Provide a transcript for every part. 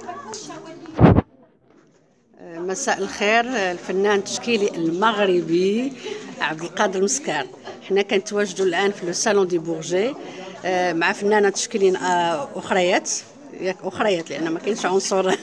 مساء الخير. الفنان التشكيلي المغربي عبد القادر مسكار. حنا كنتواجدوا الان في لو صالون دي بورجي مع فنانه تشكيليين اخريات، ياك اخريات لان ما كاينش عنصر.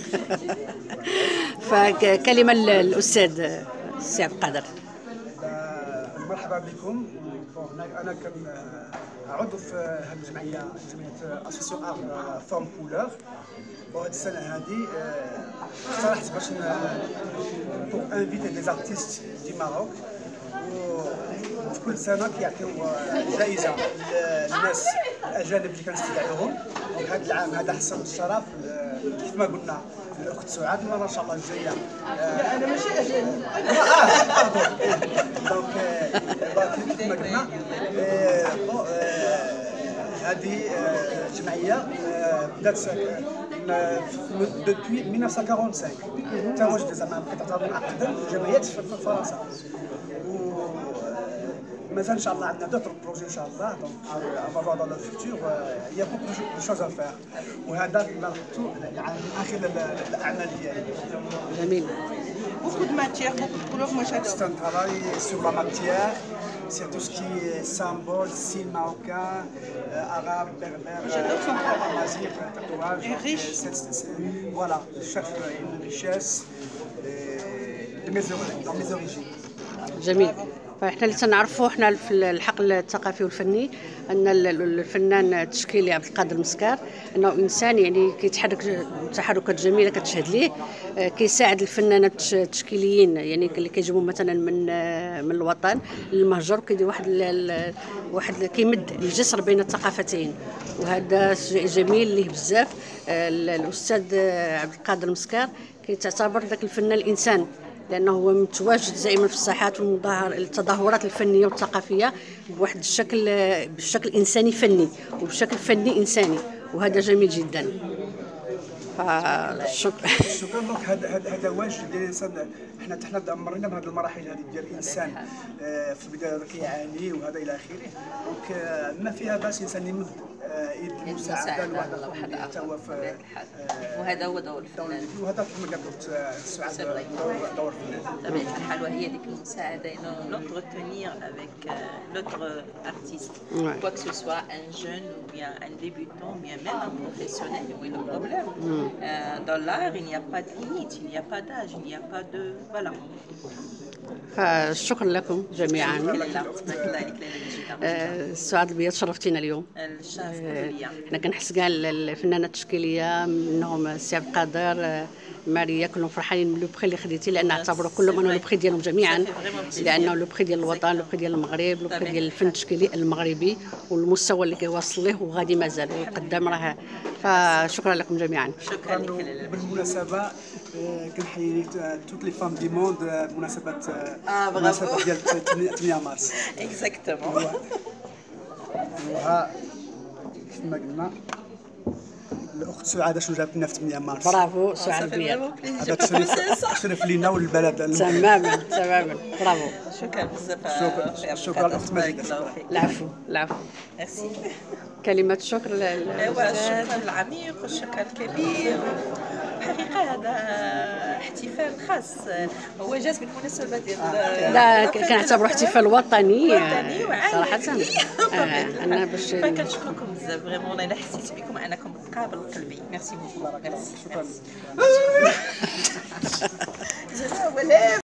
فكلمه للاستاذ سي عبد القادر. مرحبا بكم. انا عضو في هذه الجمعيه، جمعيه اسوسيون ار فورم كولور. وهذه السنه هذه اقترحت باش انفيتي دي زارتيست دي ماروك، وفي كل سنه كيعطيو جائزه للناس الاجانب اللي كنستدعيوهم. دونك هذا العام هذا حصل الشرف كيف ما قلنا الاخت سعاد، المره ان شاء الله الجايه انا ماشي اجانب. دونك كيف ما قلنا هذه الجمعيه بدات depuis 1945. تواجد زعما كتعتبر من اقدم الجمعيات في فرنسا، ومازال ان شاء الله عندنا دوطر بروجي ان شاء الله. دونك افافوار دون لو فيتور يا بوكو دو شوز ا فير، وهذا العام الاخير الاعمال ديالي. جميل. Beaucoup de matière, beaucoup de couleurs, moi j'adore. C'est un travail sur la matière, sur tout ce qui est symbole, signe marocain, arabe, berbère, amazigh, tatouage. Et riche. Voilà, je cherche une richesse dans mes origines. جميل. فاحنا اللي تنعرفوا حنا في الحقل الثقافي والفني ان الفنان التشكيلي عبد القادر مسكار انه انسان يعني كيتحرك تحركات جميله كتشهد ليه، كيساعد الفنانات التشكيليين يعني اللي كيجيبوا مثلا من الوطن للمهجر، كيدير واحد كيمد الجسر بين الثقافتين، وهذا شيء جميل ليه بزاف. الاستاذ عبد القادر مسكار كيتعتبر ذاك الفنان الانسان، لانه هو متواجد دائما في الساحات التظاهرات الفنيه والثقافيه بواحد بالشكل انساني فني وبشكل فني انساني، وهذا جميل جدا. شكرا. دونك هذا واجب ديال الانسان. حنا مرينا بهذه المراحل هذه ديال الانسان في البدايه كيعاني وهذا الى اخره. دونك ما فيها باس الانسان يمد يد المساعده لواحد حتى هو في وهذا هو دور الفنان، وهذا كما قالت سعاد دور الفنان بطبيعه الحال، وهي ديك المساعده انه l'entretenir avec l'autre artiste, quoi que ce soit un jeune ou bien un débutant ou bien même un professionnel. Où est le problème? Dans l'art il n'y a pas de limite, il n'y a pas d'âge, il n'y a pas de voilà. شكرا لكم جميعا. سعاد البيض شرفتينا اليوم. الشرف كله ليا. حنا كنحس كاع الفنانه التشكيليه منهم السي عبد القادر، ماريا، كلهم فرحانين باللو بخي اللي خديتي، لان اعتبروا كلهم انه لو بخي ديالهم جميعا، لانه لو بخي ديال الوطن، لو بخي ديال المغرب، لو بخي ديال الفن التشكيلي المغربي والمستوى اللي كيواصل ليه وغادي مازال والقدام راه. فشكرا لكم جميعا. شكرا لك. بالمناسبه كنحيي توت لي فام دي موند بمناسبه ديال 8 مارس. اكزاكتومون. وها كيف ما قلنا الاخت سعاد شنو جابت لنا في 8 مارس. برافو سعاد البيض. هذا تشرف لينا والبلد. تماما تماما. برافو. شكرا بزاف. شكرا الاخت ماجده. العفو العفو. ميرسي. كلمة شكر الشكر العميق والشكر الكبير. الحقيقة هذا احتفال خاص، هو جاز بالمناسبة ديال لا كنعتبروا احتفال وطني صراحة. أنا باش فكنشكركم بزاف فريمون. انا حسيت بكم انكم قابل قلبي. ميرسي بوكو. شكرا.